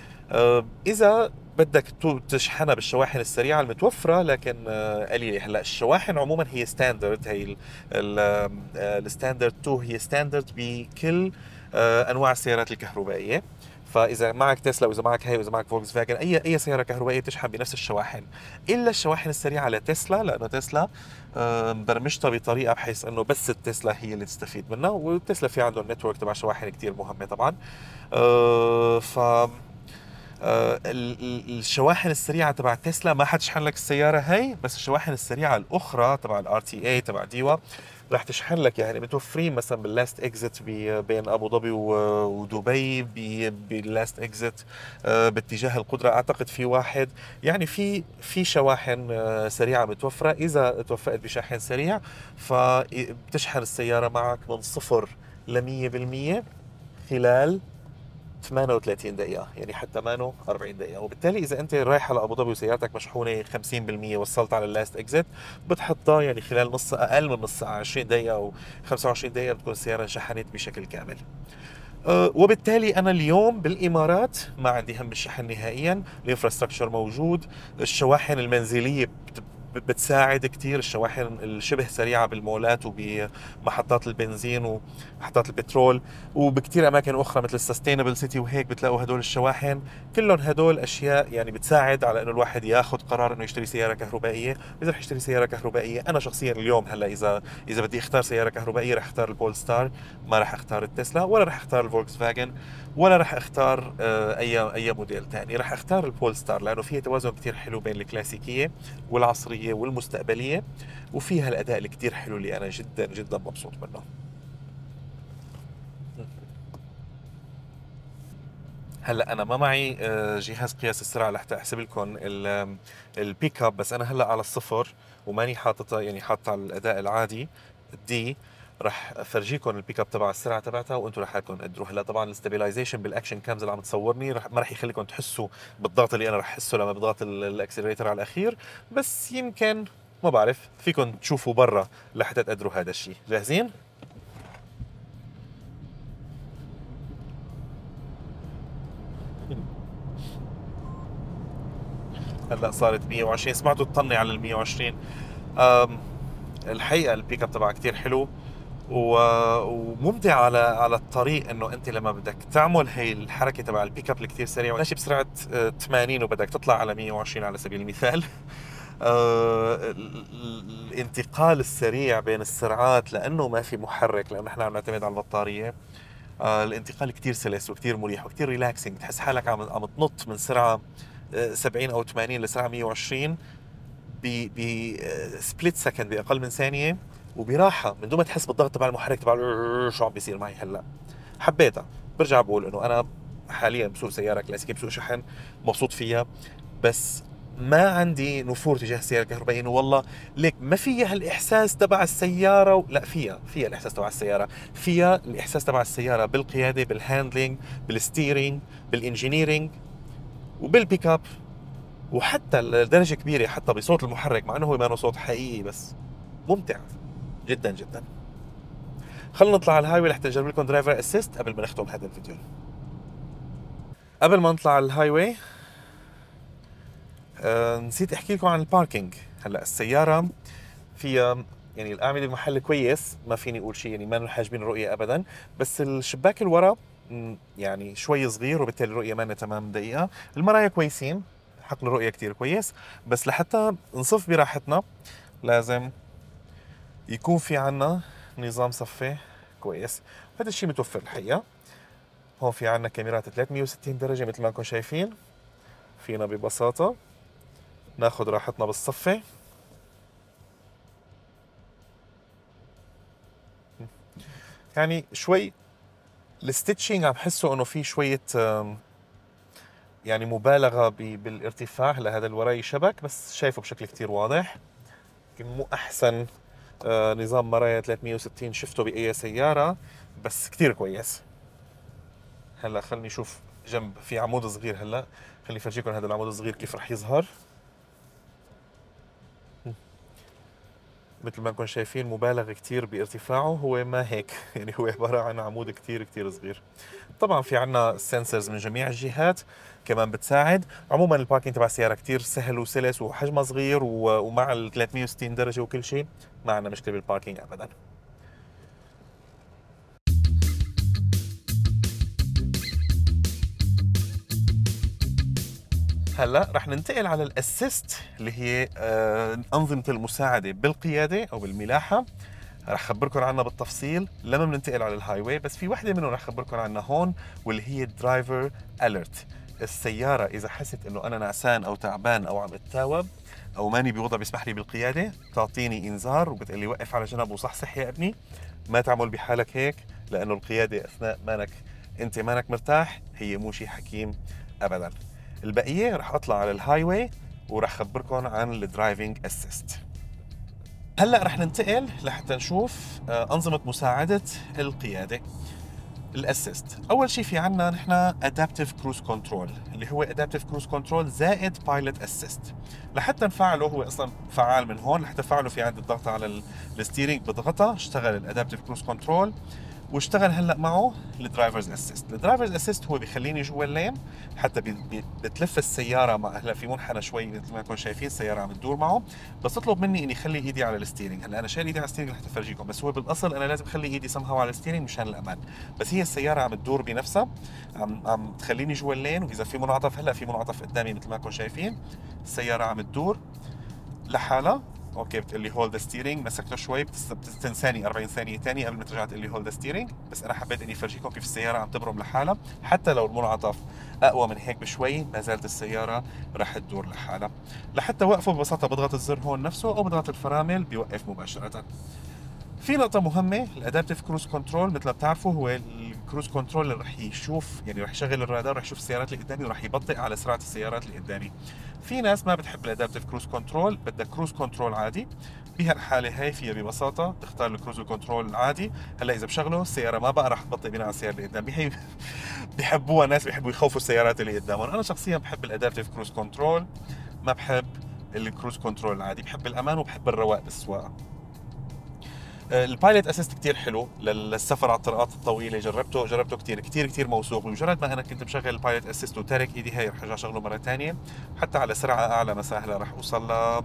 إذا بدك تشحنها بالشواحن السريعة المتوفرة لكن قليلة. هلا الشواحن عموما هي ستاندرد، هي الستاندرد اثنين هي ستاندرد بكل أنواع السيارات الكهربائية. فاذا معك تسلا واذا معك هي واذا معك فولكس فاجن، اي اي سياره كهربائيه بتشحن بنفس الشواحن، الا الشواحن السريعه لتسلا، لانه تسلا برمجتها بطريقه بحيث انه بس التسلا هي اللي تستفيد منها، وتسلا في عندهم نتورك تبع شواحن كثير مهمه طبعا. ف الشواحن السريعه تبع تسلا ما حتشحن لك السياره هي، بس الشواحن السريعه الاخرى تبع الار تي اي تبع ديوا رح تشحن لك. يعني متوفرين مثلا باللاست اكزت بين ابو ظبي ودبي، باللاست اكزت باتجاه القدره اعتقد في واحد. يعني في في شواحن سريعه متوفره، اذا توفقت بشاحن سريع فبتشحن السياره معك من صفر ل مية بالمية خلال ثمانية وثلاثين دقيقة، يعني حتى ثمانية وأربعين دقيقة. وبالتالي إذا أنت رايح على أبو ظبي وسيارتك مشحونة خمسين بالمية وصلت على اللاست إكزيت، بتحطها يعني خلال نص أقل من نص ساعة، عشرين دقيقة أو خمسة وعشرين دقيقة بتكون السيارة انشحنت بشكل كامل. أه وبالتالي أنا اليوم بالإمارات ما عندي هم بالشحن نهائيا، الانفراستراكشر موجود، الشواحن المنزلية بت بتساعد كتير، الشواحن الشبه سريعة بالمولات وبمحطات البنزين ومحطات البترول وبكتير أماكن أخرى مثل السستينبل سيتي وهيك بتلاقوا هدول الشواحن. كلهم هدول أشياء يعني بتساعد على إنه الواحد ياخذ قرار إنه يشتري سيارة كهربائية. إذا رح يشتري سيارة كهربائية، أنا شخصيا اليوم هلا إذا إذا بدي أختار سيارة كهربائية رح أختار البول ستار، ما رح أختار التسلا ولا رح أختار الفولكس فاجن ولا رح أختار آه أي أي موديل ثاني. رح أختار البول ستار لأنه فيها توازن كتير حلو بين الكلاسيكية والعصرية والمستقبلية، وفيها الأداء اللي كتير حلو اللي أنا جدا جدا مبسوط منه. هلا أنا ما معي جهاز قياس السرعة لحتى أحسب لكم البيك اب، بس أنا هلا على الصفر وماني حاططها، يعني حاطة على الأداء العادي دي. رح افرجيكم البيك اب تبع السرعه تبعتها وانتم رح لكم تقدروا. هلا طبعا الاستابيلايزيشن بالاكشن كامز اللي عم تصورني رح ما رح يخليكم تحسوا بالضغط اللي انا رح احسه لما بضغط الاكسلريتر على الاخير، بس يمكن ما بعرف فيكم تشوفوا برا لحتى تقدروا هذا الشيء. جاهزين؟ هلا صارت مية وعشرين، سمعتوا تطني على ال مية وعشرين. الحقيقه البيك اب تبعها كثير حلو وممتع على على الطريق، انه انت لما بدك تعمل هي الحركه تبع البيك اب اللي كثير سريع ماشي بسرعه ثمانين وبدك تطلع على مية وعشرين على سبيل المثال. آه الانتقال السريع بين السرعات لانه ما في محرك، لانه احنا عم نعتمد على البطاريه. آه الانتقال كثير سلس وكثير مريح وكثير ريلاكسنج، بتحس حالك عم عم تنط من سرعه سبعين او ثمانين لسرعه مية وعشرين ب سبليت سكند، باقل من ثانيه وبراحه، من دون ما تحس بالضغط تبع المحرك تبع شو عم بيصير معي. هلا حبيتها. برجع بقول انه انا حاليا بسوق سياره كلاسيكيه، بسوق شحن، مبسوط فيها، بس ما عندي نفور تجاه السياره الكهربائيه. انه والله ليك ما فيها الاحساس تبع السياره و... لا فيها فيها الاحساس تبع السياره، فيها الاحساس تبع السياره بالقياده، بالهاندلينج، بالستيرينج، بالانجينيرينج وبالبيك اب، وحتى لدرجه كبيره حتى بصوت المحرك، مع انه هو ما صوت حقيقي بس ممتع جدا جدا. خلينا نطلع على الهاي واي لحتى نجرب لكم درايفر اسيست قبل ما نختم هذا الفيديو. قبل ما نطلع على الهاي واي آه نسيت احكي لكم عن الباركينج. هلا السياره فيها يعني الاعمده المحل كويس، ما فيني اقول شيء، يعني ما حاجبين الرؤيه ابدا، بس الشباك الورا يعني شوي صغير وبالتالي الرؤيه ما تمام دقيقه. المرايا كويسين، حقل الرؤيه كثير كويس، بس لحتى نصف براحتنا لازم يكون في عنا نظام صفي كويس، وهذا الشيء متوفر الحقيقه. هون في عنا كاميرات ثلاثمية وستين درجه مثل ما انكم شايفين، فينا ببساطه ناخذ راحتنا بالصفي. يعني شوي الستitching عم حسه انه في شويه يعني مبالغه بالارتفاع لهذا الوراي شبك، بس شايفه بشكل كتير واضح. يمكن مو احسن نظام مرايا ثلاثمية وستين شفته باي سياره، بس كتير كويس. هلا خلني اشوف جنب في عمود صغير، هلا خليني افرجيكم هذا العمود الصغير كيف رح يظهر. مثل ما انكم شايفين مبالغ كتير بارتفاعه، هو ما هيك يعني هو عباره عن عمود كتير كتير صغير. طبعا في عنا سنسرز من جميع الجهات كمان بتساعد. عموما الباركينج تبع السياره كتير سهل وسلس وحجمه صغير، ومع ال ثلاثمية وستين درجه وكل شيء ما عندنا مشكله بالباركينج ابدا. هلا رح ننتقل على الاسيست اللي هي انظمه المساعده بالقياده او بالملاحه. رح خبركم عنها بالتفصيل لما بننتقل على الهاي واي، بس في وحده منهم رح خبركم عنها هون، واللي هي درايفر اليرت. السياره اذا حست انه انا نعسان او تعبان او عم اتاوب او ماني بوضع بيسمح لي بالقياده، تعطيني انذار وبتقول لي وقف على جنب وصحصح يا ابني، ما تعمل بحالك هيك، لانه القياده اثناء مانك انت مانك مرتاح هي مو شيء حكيم ابدا. البقيه رح اطلع على الهاي واي ورح خبركم عن الدرايفنج اسيست. هلا رح ننتقل لحتى نشوف انظمه مساعده القياده. الاسيست. اول شيء في عنا نحن ادابتيف كروز كنترول، اللي هو ادابتيف كروز كنترول زائد بايلوت اسيست. لحتى نفعله هو اصلا فعال من هون، لحتى نفعله في عندي الضغط على الستيرنج، بضغطها اشتغل الادابتيف كروز كنترول، واشتغل هلا معه الدرايفرز اسيست. الدرايفرز اسيست هو بيخليني جوا اللين، حتى بي بي بتلف السياره مع هلا في منحنى شوي مثل ما انتم شايفين السياره عم تدور معه، بس تطلب مني اني اخلي ايدي على الستيرنج. هلا انا شايل ايدي على الستيرنج لحتى افرجيكم، بس هو بالاصل انا لازم اخلي ايدي سمها على الستيرنج مشان الامان. بس هي السياره عم تدور بنفسها، عم عم تخليني جوا اللين، واذا في منعطف هلا في منعطف قدامي مثل ما انتم شايفين السياره عم تدور لحالها. اوكي بتقول لي هولد ستيرنج، مسكته شوي بتستنساني أربعين ثانيه ثانيه قبل ما ترجع تقول لي هولد ستيرنج، بس انا حبيت اني افرجيكم كيف السياره عم تبرم لحالها، حتى لو المنعطف اقوى من هيك بشوي ما زالت السياره رح تدور لحالها. لحتى وقفه ببساطه بضغط الزر هون نفسه او بضغط الفرامل بيوقف مباشره. في نقطة مهمة، الادابتيف كروز كنترول مثل ما بتعرفوا هو الكروز كنترول اللي رح يشوف، يعني رح يشغل الرادار، رح يشوف السيارات اللي قدامي ورح يبطئ على سرعة السيارات اللي قدامي. في ناس ما بتحب الادابتيف كروز كنترول، بدها كروز كنترول عادي. بهالحالة هاي فيها ببساطة تختار الكروز كنترول العادي. هلا إذا بشغله السيارة ما بقى رح تبطئ بناء على السيارة اللي قدامي. هي بيحبوها ناس، بيحبوا يخوفوا السيارات اللي قدامهم. أنا شخصيا بحب الادابتيف كروز كنترول، ما بحب الكروز كنترول العادي، بحب الأمان وبحب الرواق بالسواقة. البايلوت اسيست كثير حلو للسفر على الطرقات الطويله، جربته جربته كثير كثير كثير موثوق. بمجرد ما انا كنت مشغل البايلوت اسيست وتارك ايدي هاي رح ارجع شغله مره ثانيه، حتى على سرعه اعلى مساهله رح اوصل ل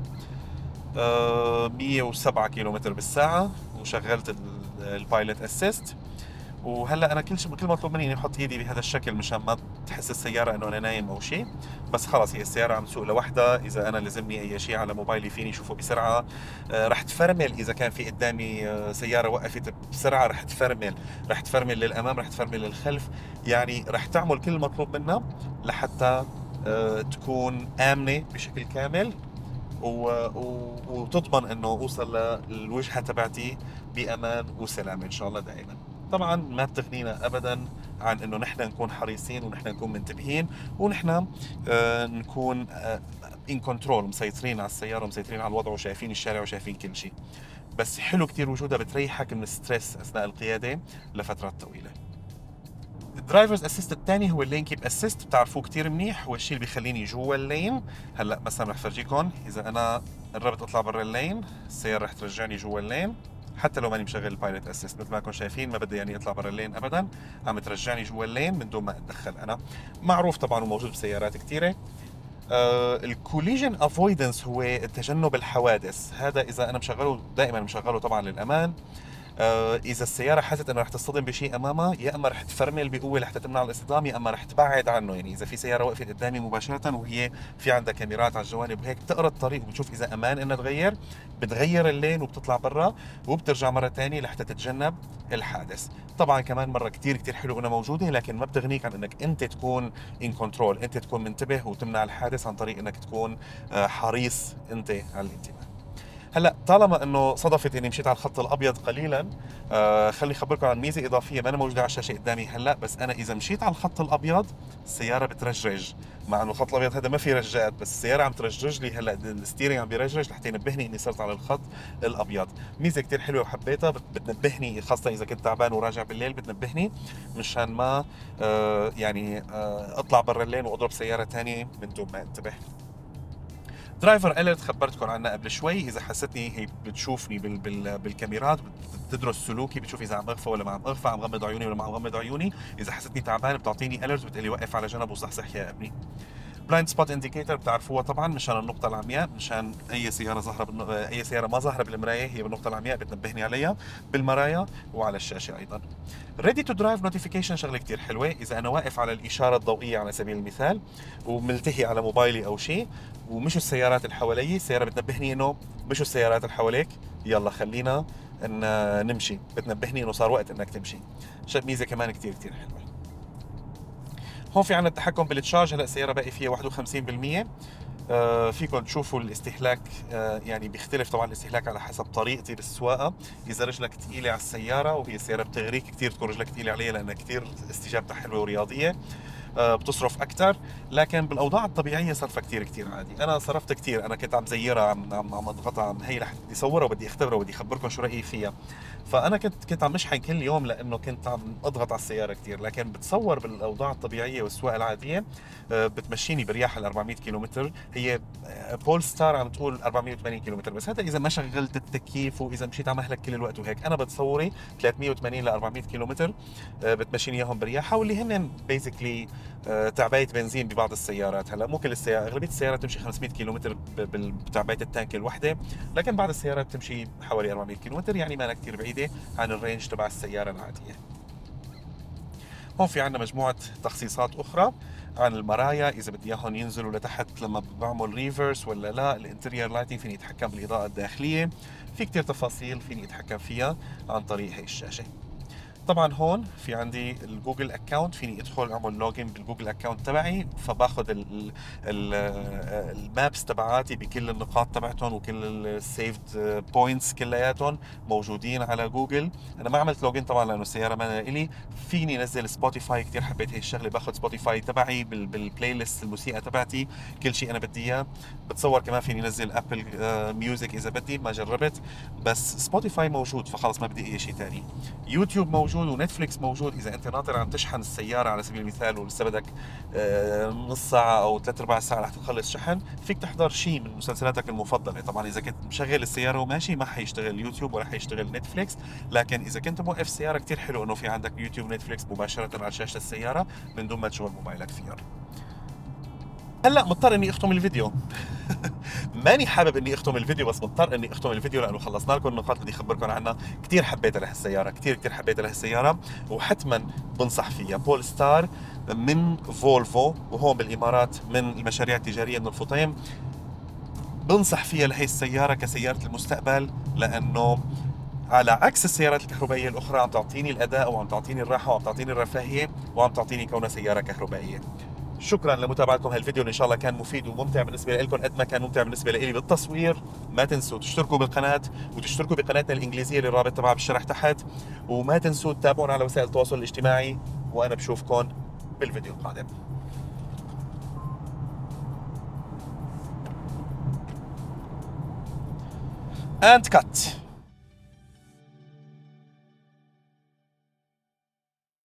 مية وسبعة كيلومتر بالساعه وشغلت البايلوت اسيست. وهلا انا كل شيء كل مطلوب مني اني احط ايدي بهذا الشكل مشان ما تحس السياره انه انا نايم او شيء، بس خلص هي السياره عم تسوق لوحدها. اذا انا لازمني اي شيء على موبايلي فيني اشوفه بسرعه، آه رح تفرمل اذا كان في قدامي آه سياره وقفت بسرعه رح تفرمل، رح تفرمل للامام رح تفرمل للخلف، يعني رح تعمل كل المطلوب منها لحتى آه تكون امنه بشكل كامل و... و... وتضمن انه اوصل للوجهه تبعتي بامان وسلامه ان شاء الله دائما. طبعا ما بتغنينا ابدا عن انه نحن نكون حريصين ونحن نكون منتبهين ونحن آه نكون آه ان كنترول، مسيطرين على السياره ومسيطرين على الوضع وشايفين الشارع وشايفين كل شيء. بس حلو كثير وجودها، بتريحك من الستريس اثناء القياده لفترات طويله. الدرايفرز اسيست الثاني هو اللين كيب اسيست، بتعرفوه كثير منيح، هو الشيء اللي بيخليني جوا اللين. هلا مثلا رح فرجيكم اذا انا قربت اطلع برا اللين السياره رح ترجعني جوا اللين، حتى لو ماني مشغل البايلوت اسيست. مثل ما انكم شايفين ما بدي يعني اطلع برا اللين ابدا، عم ترجعني جوا اللين من دون ما اتدخل انا. معروف طبعا وموجود بسيارات كثيره. آه الكوليجن افويدنس هو تجنب الحوادث، هذا اذا انا مشغله دائما مشغله طبعا للامان. آه اذا السياره حست انه رح تصطدم بشيء امامها، يا اما رح تفرمل بقوه لحتى تمنع الاصطدام، يا اما رح تبعد عنه. يعني اذا في سياره وقفت قدامي مباشره وهي في عندها كاميرات على الجوانب وهيك، بتقرا الطريق وبتشوف اذا امان انها تغير، بتغير اللين وبتطلع برا وبترجع مره ثانيه لحتى تتجنب الحادث. طبعا كمان مره كثير كثير حلو انها موجوده، لكن ما بتغنيك عن انك انت تكون ان كنترول، انت تكون منتبه وتمنع الحادث عن طريق انك تكون حريص انت على الانتباه. هلا طالما انه صدفت اني مشيت على الخط الابيض قليلا، آه خلي اخبركم عن ميزه اضافيه ما أنا موجوده على الشاشه قدامي هلا، بس انا اذا مشيت على الخط الابيض السياره بترجرج، مع انه الخط الابيض هذا ما في رجات، بس السياره عم ترجرج لي. هلا الستيرنج عم بيرجرج لحتى ينبهني اني صرت على الخط الابيض. ميزه كثير حلوه وحبيتها، بتنبهني خاصه اذا كنت تعبان وراجع بالليل، بتنبهني مشان ما آه يعني آه اطلع برا اللين واضرب سياره ثانيه من دون ما انتبه. درايفر اليرت خبرتكم عنها قبل شوي، اذا حستني هي بتشوفني بال بال بالكاميرات، بتدرس سلوكي، بتشوف اذا عم اغفى ولا ما عم اغفى، عم غمض عيوني ولا ما عم غمض عيوني. اذا حستني تعبان بتعطيني اليرت، بتقلي وقف على جنب وصحصح يا ابني. بلايند سبوت انديكيتور بتعرفوها طبعا مشان النقطة العمياء، مشان أي سيارة ظاهرة بالن... أي سيارة ما ظاهرة بالمراية هي بالنقطة العمياء بتنبهني عليها بالمرايا وعلى الشاشة أيضا. ريدي تو درايف نوتيفيكيشن شغلة كتير حلوة، إذا أنا واقف على الإشارة الضوئية على سبيل المثال وملتهي على موبايلي أو شيء ومشوا السيارات اللي حوالي، السيارة بتنبهني إنه مشوا السيارات اللي حواليك، يلا خلينا إن نمشي، بتنبهني إنه صار وقت إنك تمشي. ميزة كمان كتير كتير حلوة. هون في عنا التحكم بالتشارج، هلا السيارة باقي فيها واحد وخمسين بالمية. آه فيكم تشوفوا الاستهلاك، آه يعني بيختلف طبعا الاستهلاك على حسب طريقتي بالسواقة. إذا رجلك ثقيلة على السيارة وهي السيارة بتغريك كثير تكون رجلك ثقيلة عليها لأنها كثير استجابتها حلوة ورياضية، آه بتصرف أكثر. لكن بالأوضاع الطبيعية صرفها كثير كثير عادي. أنا صرفت كثير، أنا كنت عم زيرها، عم عم عم أضغطها، عم هي رح بدي صورها وبدي أختبرها وبدي أخبركم شو رأيي فيها. فانا كنت كنت عم اشحن كل يوم لانه كنت عم اضغط على السياره كثير، لكن بتصور بالاوضاع الطبيعيه والسواقه العاديه بتمشيني برياح ال أربعمية كيلومتر. هي بول ستار عم تقول أربعمية وثمانين كيلومتر، بس هذا اذا ما شغلت التكييف واذا مشيت على مهلك كل الوقت وهيك. انا بتصوري ثلاثمية وثمانين ل أربعمية كيلومتر بتمشيني اياهم برياحه، واللي هن بيزيكلي تعبايه بنزين ببعض السيارات. هلا مو كل السيارات، اغلبيه السيارات تمشي خمسمية كيلومتر بتعبئه التانك الوحده، لكن بعض السيارات تمشي حوالي أربعمية كيلومتر، يعني ما كثير بعيده عن الرينج تبع السياره العاديه. هون في عندنا مجموعه تخصيصات اخرى عن المرايا، اذا بدي اياهم ينزلوا لتحت لما بعمل ريفرس ولا لا. الانتريور لايتنج فيني اتحكم بالاضاءه الداخليه، في كثير تفاصيل فيني اتحكم فيها عن طريق هي الشاشه. طبعا هون في عندي الجوجل اكونت، فيني ادخل اعمل لوجن بالجوجل اكونت تبعي، فباخذ المابس تبعاتي بكل النقاط تبعتهم وكل السيفد بوينتس كلياتهم موجودين على جوجل. انا ما عملت لوجن طبعا لانه السياره ما الي. فيني نزل سبوتيفاي، كثير حبيت هي الشغله، باخذ سبوتيفاي تبعي بالبلاي ليست الموسيقى تبعتي، كل شيء انا بدي اياه. بتصور كمان فيني نزل ابل ميوزك اذا بدي، ما جربت، بس سبوتيفاي موجود فخلص ما بدي اي شيء ثاني. يوتيوب موجود ونتفليكس موجود، اذا انت ناطر عم تشحن السياره على سبيل المثال ولسه بدك نص ساعه او ثلاث ارباع ساعه رح تخلص شحن، فيك تحضر شيء من مسلسلاتك المفضله. طبعا اذا كنت مشغل السياره وماشي ما حيشتغل يوتيوب ولا حيشتغل نتفليكس، لكن اذا كنت موقف السياره كثير حلو انه في عندك يوتيوب ونتفليكس مباشره على شاشه السياره من دون ما تشغل موبايلك فيها. هلا مضطر اني اختم الفيديو ماني حابب اني اختم الفيديو، بس مضطر اني اختم الفيديو لانه خلصنا لكم النقاط اللي بدي اخبركم عنها. كثير حبيت لهالسياره، كثير كثير حبيت لهالسياره، وحتما بنصح فيها. بول ستار من فولفو، وهون بالامارات من المشاريع التجاريه من الفطيم. بنصح فيها لهي السياره كسياره المستقبل، لانه على عكس السيارات الكهربائيه الاخرى عم تعطيني الاداء وعم تعطيني الراحه وعم تعطيني الرفاهيه وعم تعطيني كونها سياره كهربائيه. شكرا لمتابعتكم هالفيديو، ان شاء الله كان مفيد وممتع بالنسبه لكم قد ما كان ممتع بالنسبه لي بالتصوير. ما تنسوا تشتركوا بالقناه وتشتركوا بقناتنا الانجليزيه اللي الرابط تبعها بالشرح تحت، وما تنسوا تتابعونا على وسائل التواصل الاجتماعي، وانا بشوفكم بالفيديو القادم. and cut.